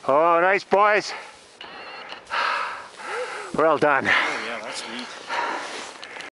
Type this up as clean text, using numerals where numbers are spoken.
Oh, nice, boys. Well done. Oh yeah, that's sweet.